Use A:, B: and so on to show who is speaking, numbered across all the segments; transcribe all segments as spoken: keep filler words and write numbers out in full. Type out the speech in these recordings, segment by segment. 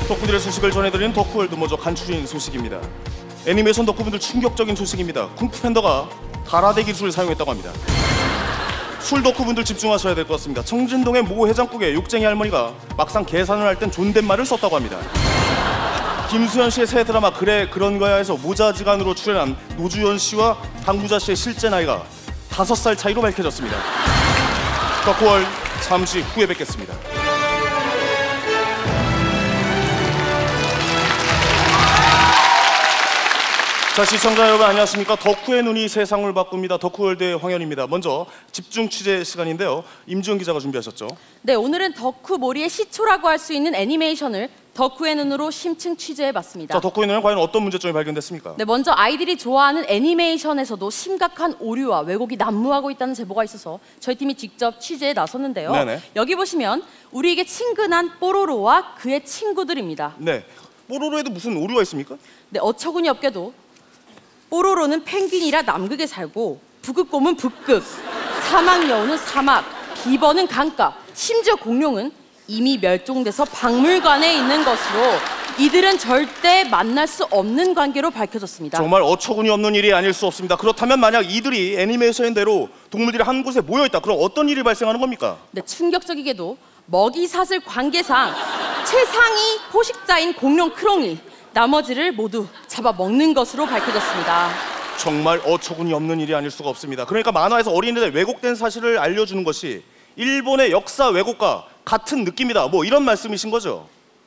A: 덕후들의 소식을 전해드리는 덕후월드 먼저 간추린 소식입니다. 애니메이션 덕후분들 충격적인 소식입니다. 쿵푸 팬더가 가라데 기술을 사용했다고 합니다. 술 덕후분들 집중하셔야 될 것 같습니다. 청진동의 모 해장국에 욕쟁이 할머니가 막상 계산을 할 땐 존댓말을 썼다고 합니다. 김수현 씨의 새 드라마 그래 그런 거야에서 모자지간으로 출연한 노주현 씨와 강부자 씨의 실제 나이가 다섯 살 차이로 밝혀졌습니다. 덕후월 잠시 후에 뵙겠습니다. 자, 시청자 여러분 안녕하십니까? 덕후의 눈이 세상을 바꿉니다. 덕후월드의 황현입니다. 먼저 집중 취재 시간인데요. 임지훈 기자가 준비하셨죠?
B: 네, 오늘은 덕후몰이의 시초라고 할 수 있는 애니메이션을 덕후의 눈으로 심층 취재해봤습니다.
A: 자, 덕후의 눈에는 과연 어떤 문제점이 발견됐습니까?
B: 네, 먼저 아이들이 좋아하는 애니메이션에서도 심각한 오류와 왜곡이 난무하고 있다는 제보가 있어서 저희 팀이 직접 취재에 나섰는데요. 네네. 여기 보시면 우리에게 친근한 뽀로로와 그의 친구들입니다.
A: 네, 뽀로로에도 무슨 오류가 있습니까?
B: 네, 어처구니 없게도 뽀로로는 펭귄이라 남극에 살고 북극곰은 북극, 사막여우는 사막, 비버는 강가, 심지어 공룡은 이미 멸종돼서 박물관에 있는 것으로 이들은 절대 만날 수 없는 관계로 밝혀졌습니다.
A: 정말 어처구니 없는 일이 아닐 수 없습니다. 그렇다면 만약 이들이 애니메이션대로 동물들이 한 곳에 모여있다, 그럼 어떤 일이 발생하는 겁니까?
B: 네, 충격적이게도 먹이사슬 관계상 최상위 포식자인 공룡 크롱이 나머지를 모두 잡아먹는 것으로 밝혀졌습니다.
A: 정말 어처구니 없는 일이 아닐 수가 없습니다. 그러니까 만화에서 어린이들의 왜곡된 사실을 알려주는 것이 일본의 역사 왜곡과 같은 느낌이다, 뭐 이런 말씀이신 거죠?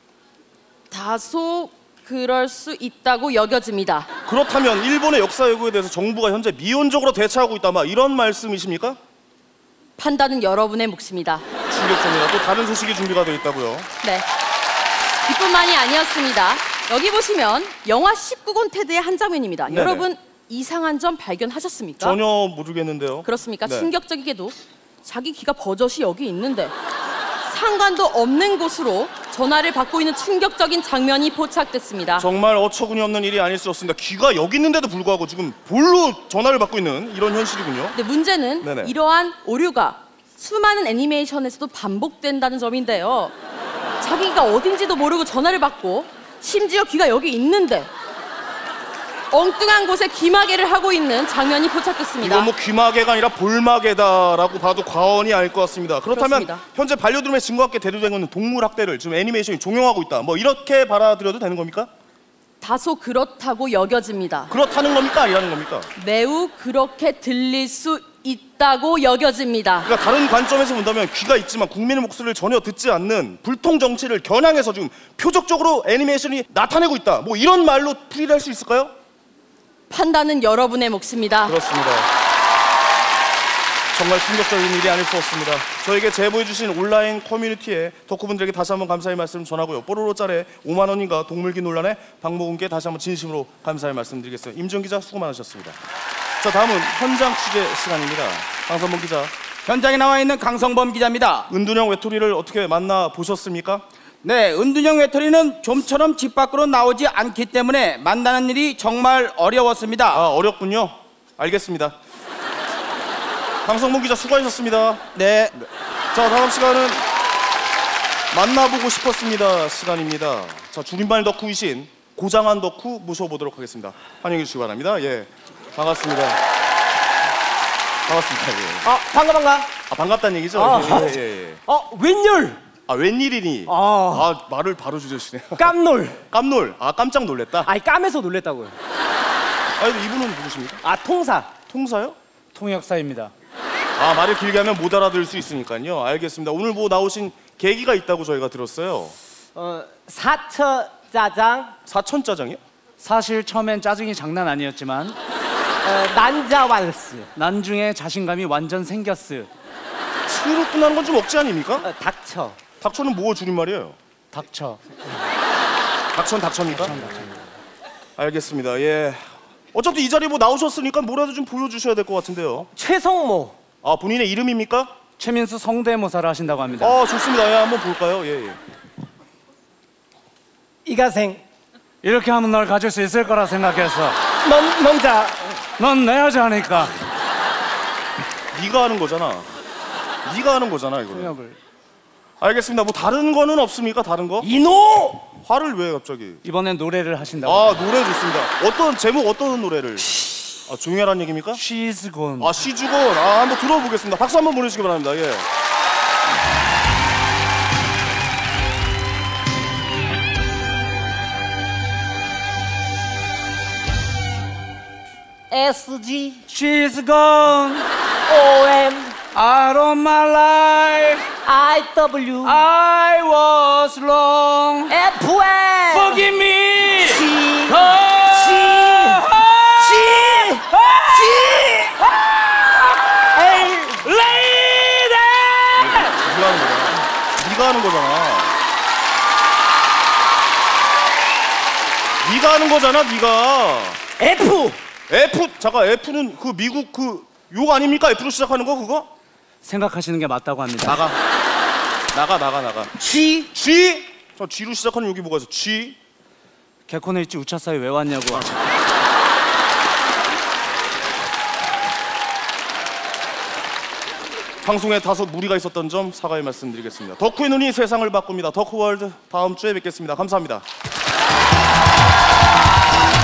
B: 다소 그럴 수 있다고 여겨집니다.
A: 그렇다면 일본의 역사 왜곡에 대해서 정부가 현재 미온적으로 대처하고 있다, 막 이런 말씀이십니까?
B: 판단은 여러분의 몫입니다.
A: 충격적입니다. 또 다른 소식이 준비가 되어 있다고요?
B: 네, 이뿐만이 아니었습니다. 여기 보시면 영화 십구 권 테드의 한 장면입니다. 네네. 여러분 이상한 점 발견하셨습니까?
A: 전혀 모르겠는데요.
B: 그렇습니까?
A: 네.
B: 충격적이게도 자기 귀가 버젓이 여기 있는데 상관도 없는 곳으로 전화를 받고 있는 충격적인 장면이 포착됐습니다.
A: 정말 어처구니 없는 일이 아닐 수 없습니다. 귀가 여기 있는데도 불구하고 지금 볼로 전화를 받고 있는 이런 현실이군요.
B: 근데 문제는 네네. 이러한 오류가 수많은 애니메이션에서도 반복된다는 점인데요. 자기가 어딘지도 모르고 전화를 받고 심지어 귀가 여기 있는데 엉뚱한 곳에 귀마개를 하고 있는 장면이 포착됐습니다.
A: 이건 뭐 귀마개가 아니라 볼마개다라고 봐도 과언이 아닐 것 같습니다. 그렇다면 그렇습니다. 현재 반려동물의 증거와 함께 대두되고 있는 동물학대를 지금 애니메이션이 종용하고 있다, 뭐 이렇게 받아들여도 되는 겁니까?
B: 다소 그렇다고 여겨집니다.
A: 그렇다는 겁니까? 아니라는 겁니까?
B: 매우 그렇게 들릴 수 있다고 여겨집니다.
A: 그러니까 다른 관점에서 본다면 귀가 있지만 국민의 목소리를 전혀 듣지 않는 불통 정치를 겨냥해서 지금 표적적으로 애니메이션이 나타내고 있다, 뭐 이런 말로 풀이를 할 수 있을까요?
B: 판단은 여러분의 몫입니다.
A: 그렇습니다. 정말 충격적인 일이 아닐 수 없습니다. 저에게 제보해주신 온라인 커뮤니티에 덕후분들에게 다시 한번 감사의 말씀 전하고요. 뽀로로 짤에 오만 원인가 동물기 논란에 박모군께 다시 한번 진심으로 감사의 말씀 드리겠습니다. 임지훈 기자 수고 많으셨습니다. 자, 다음은 현장 취재 시간입니다. 강성범 기자.
C: 현장에 나와 있는 강성범 기자입니다.
A: 은둔형 외톨이를 어떻게 만나보셨습니까?
C: 네, 은둔형 외톨이는 좀처럼 집 밖으로 나오지 않기 때문에 만나는 일이 정말 어려웠습니다.
A: 아, 어렵군요. 알겠습니다. 강성범 기자 수고하셨습니다.
C: 네.
A: 네. 자, 다음 시간은 만나보고 싶었습니다 시간입니다. 자, 줄임말 덕후이신 고장한 덕후 모셔보도록 하겠습니다. 환영해 주시기 바랍니다. 예, 반갑습니다. 반갑습니다. 예.
D: 아, 반가 반가.
A: 아, 반갑다는 얘기죠?
D: 아,
A: 예, 예, 예.
D: 어, 웬열?
A: 아, 웬일이니?
D: 아,
A: 아, 말을 바로 주시네요.
D: 깜놀.
A: 깜놀. 아, 깜짝 놀랬다.
D: 아니, 까매서 놀랬다고요.
A: 아, 이분은 누구십니까?
D: 아, 통사.
A: 통사요?
D: 통역사입니다.
A: 아, 말을 길게 하면 못 알아들을 수 있으니까요. 알겠습니다. 오늘 뭐 나오신 계기가 있다고 저희가 들었어요.
D: 어, 사처 짜장.
A: 사천 짜장이요?
E: 사실 처음엔 짜증이 장난 아니었지만
D: 어, 난자완스.
E: 난중에 자신감이 완전 생겼스.
A: 승롭구나는 건 좀 억지 아닙니까?
D: 어, 닥쳐.
A: 닥쳐는 뭐 줄임말이에요?
E: 닥쳐.
A: 닥쳐는 닥쳐입니까? 알겠습니다. 예. 어차피 이 자리에 뭐 나오셨으니까 뭐라도 좀 보여주셔야 될 것 같은데요.
D: 최성모.
A: 아, 본인의 이름입니까?
E: 최민수 성대모사를 하신다고 합니다.
A: 아, 좋습니다. 예, 한번 볼까요? 예, 예.
D: 이가생.
E: 이렇게 하면 널 가질 수 있을 거라 생각했어.
D: 넌, 넌자.
E: 넌 내 여자니까.
A: 네가 하는 거잖아. 네가 하는 거잖아, 이거.
E: 통역을.
A: 알겠습니다. 뭐 다른 거는 없습니까? 다른 거?
D: 이노.
A: 화를 왜 갑자기?
E: 이번엔 노래를 하신다고.
A: 아 노래 좋습니다. 어떤 제목 어떤 노래를? 아 조용하라는 얘기입니까?
E: She's gone.
A: 아 시주건 아 한번 들어보겠습니다. 박수 한번 보내주시기 바랍니다. 예.
D: 에스지.
E: She's gone
D: 오엠.
E: out of my life.
D: 아이더블유.
E: I was wrong.
D: 에프엠.
E: Forgive me.
D: 지.
E: Oh.
D: 지. 지. 에이.
E: Lady.
A: 네가 하는 거잖아. 네가 하는 거잖아. 네가 하는 거잖아. 네가.
D: F.
A: F 잠깐 F는 그 미국 그 욕 아닙니까? F로 시작하는 거 그거?
E: 생각하시는 게 맞다고 합니다.
A: 나가. 나가 나가 나가.
D: G.
A: G. 저 G로 시작하는 욕이 뭐가 있어? G.
E: 개콘에 있지 우차사에 왜 왔냐고.
A: 방송에 다소 무리가 있었던 점 사과의 말씀드리겠습니다. 덕후의 눈이 세상을 바꿉니다. 덕후월드 다음 주에 뵙겠습니다. 감사합니다.